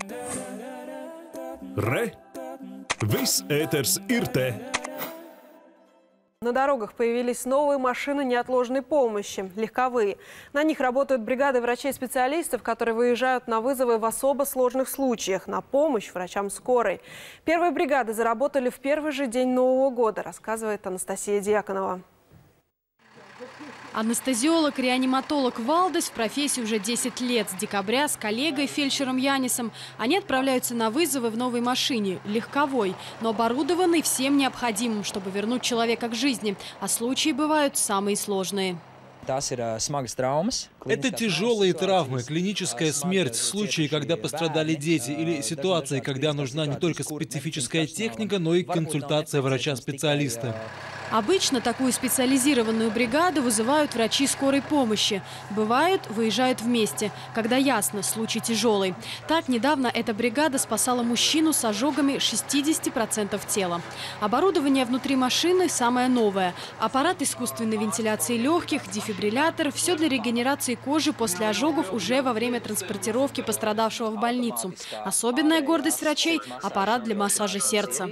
Re! Viss ēters ir te! На дорогах появились новые машины неотложной помощи – легковые. На них работают бригады врачей-специалистов, которые выезжают на вызовы в особо сложных случаях на помощь врачам скорой. Первые бригады заработали в первый же день Нового года, рассказывает Анастасия Дьяконова. Анестезиолог-реаниматолог Валдес в профессии уже 10 лет. С декабря с коллегой, фельдшером Янисом, они отправляются на вызовы в новой машине – легковой, но оборудованной всем необходимым, чтобы вернуть человека к жизни. А случаи бывают самые сложные. Это тяжелые травмы, клиническая смерть, случаи, когда пострадали дети, или ситуации, когда нужна не только специфическая техника, но и консультация врача-специалиста. Обычно такую специализированную бригаду вызывают врачи скорой помощи. Бывают, выезжают вместе, когда ясно, случай тяжелый. Так, недавно эта бригада спасала мужчину с ожогами 60% тела. Оборудование внутри машины самое новое. Аппарат искусственной вентиляции легких, дефибриллятор – все для регенерации кожи после ожогов уже во время транспортировки пострадавшего в больницу. Особенная гордость врачей – аппарат для массажа сердца.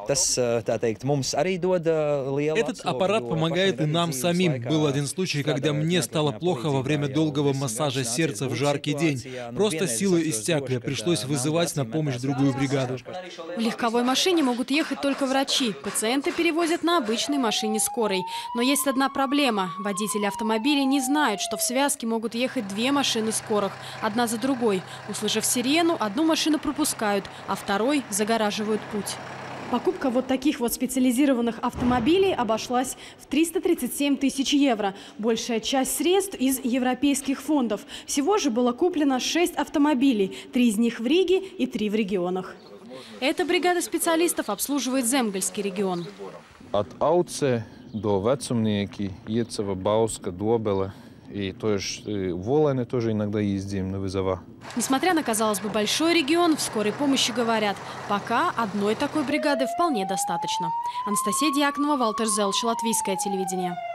Этот аппарат помогает и нам самим. Был один случай, когда мне стало плохо во время долгого массажа сердца в жаркий день. Просто силы иссякли, пришлось вызывать на помощь другую бригаду. В легковой машине могут ехать только врачи. Пациенты перевозят на обычной машине скорой. Но есть одна проблема. Водители автомобилей не знают, что в связке могут ехать две машины скорых, одна за другой. Услышав сирену, одну машину пропускают, а второй загораживают путь. Покупка вот таких вот специализированных автомобилей обошлась в 337 тысяч евро. Большая часть средств из европейских фондов. Всего же было куплено 6 автомобилей. 3 из них в Риге и 3 в регионах. Эта бригада специалистов обслуживает Земгальский регион. От Ауце до Вецумнеки, Ецева, Бауска, Добела. И тоже Волыны тоже иногда ездим на вызова. Несмотря на, казалось бы, большой регион, в скорой помощи говорят, пока одной такой бригады вполне достаточно. Анастасия Дьяконова, Валтер Зелч, Латвийское телевидение.